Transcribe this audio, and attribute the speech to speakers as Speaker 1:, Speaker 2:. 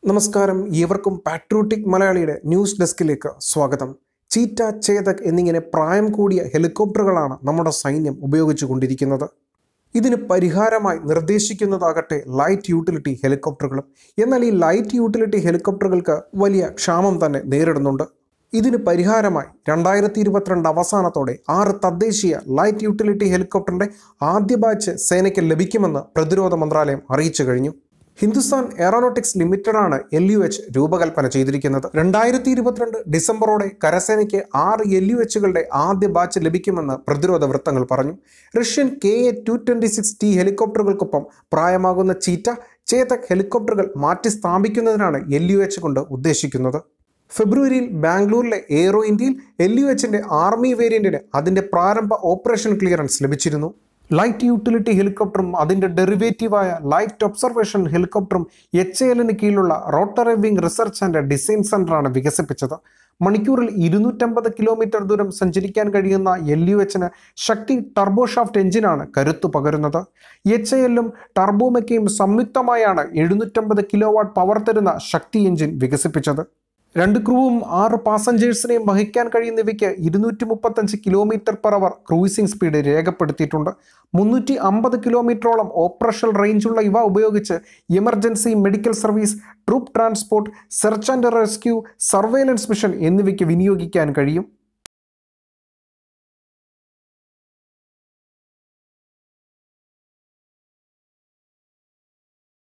Speaker 1: നമസ്കാരം, ഏവർക്കും പാട്രിയോട്ടിക് മലയാളിയുടെ ന്യൂസ് ഡെസ്കിലേക്ക് സ്വാഗതം. ചീറ്റ, ചേതക് എന്നിങ്ങനെ പ്രായം കൂടിയ ഹെലികോപ്റ്ററുകളാണ് നമ്മുടെ സൈന്യം ഉപയോഗിച്ചുകൊണ്ടിരിക്കുന്നത്. ഇതിന് പരിഹാരമായി നിർദ്ദേശിക്കുന്നതാകട്ടെ ലൈറ്റ് യൂട്ടിലിറ്റി ഹെലികോപ്റ്ററുകളും. എന്നാൽ ഈ ലൈറ്റ് യൂട്ടിലിറ്റി ഹെലികോപ്റ്ററുകൾക്ക് വലിയ ക്ഷാമം തന്നെ നേരിടുന്നുണ്ട്. ഇതിന് പരിഹാരമായി 2022 അവസാനത്തോടെ 6 തദ്ദേശീയ ലൈറ്റ് യൂട്ടിലിറ്റി ഹെലികോപ്റ്ററിൻ്റെ ആദ്യ ബാച്ച് സേനയ്ക്ക് ലഭിക്കുമെന്ന് പ്രതിരോധ മന്ത്രാലയം അറിയിച്ചു കഴിഞ്ഞു. ഹിന്ദുസ്ഥാൻ എയറോനോട്ടിക്സ് ലിമിറ്റഡാണ് LUH രൂപകൽപ്പന ചെയ്തിരിക്കുന്നത്. 2022 ഡിസംബറോടെ കരസേനയ്ക്ക് 6 LUHകളുടെ ആദ്യ ബാച്ച് ലഭിക്കുമെന്ന് പ്രതിരോധ വൃത്തങ്ങൾ പറഞ്ഞു. റഷ്യൻ KA-226T ഹെലികോപ്റ്ററുകൾക്കൊപ്പം പ്രായമാകുന്ന ചീറ്റ, ചേതക് ഹെലികോപ്റ്ററുകൾ മാറ്റി സ്ഥാപിക്കുന്നതിനാണ് LUH കൊണ്ട് ഉദ്ദേശിക്കുന്നത്. ഫെബ്രുവരിയിൽ ബാംഗ്ലൂരിലെ എയ്റോ ഇന്ത്യയിൽ LUHന്റെ ആർമി വേരിയന്റിന് അതിൻ്റെ പ്രാരംഭ ഓപ്പറേഷൻ ക്ലിയറൻസ് ലഭിച്ചിരുന്നു. ലൈറ്റ് യൂട്ടിലിറ്റി ഹെലികോപ്റ്ററും അതിൻ്റെ ഡെറിവേറ്റീവായ ലൈറ്റ് ഒബ്സർവേഷൻ ഹെലികോപ്റ്ററും HALന് കീഴിലുള്ള rotary wing research and design സെൻ്ററാണ് വികസിപ്പിച്ചത്. മണിക്കൂറിൽ 250 കിലോമീറ്റർ ദൂരം സഞ്ചരിക്കാൻ കഴിയുന്ന LUHന് ശക്തി ടർബോഷാഫ്റ്റ് എഞ്ചിനാണ് കരുത്തു പകരുന്നത്. HALും ടർബോമെക്കയും സംയുക്തമായാണ് 750 കിലോവാട്ട് പവർ തരുന്ന ശക്തി എഞ്ചിൻ വികസിപ്പിച്ചത്. 2 ക്രൂവും 6 പാസഞ്ചേഴ്സിനെയും വഹിക്കാൻ കഴിയുന്നവയ്ക്ക് 235 km/h ക്രൂയിസിംഗ് സ്പീഡ് രേഖപ്പെടുത്തിയിട്ടുണ്ട്. 350 കിലോമീറ്ററോളം ഓപ്പറേഷണൽ റേഞ്ചുള്ള ഇവ ഉപയോഗിച്ച് emergency medical service, troop transport, search and rescue, surveillance mission എന്നിവയ്ക്ക് വിനിയോഗിക്കാൻ കഴിയും.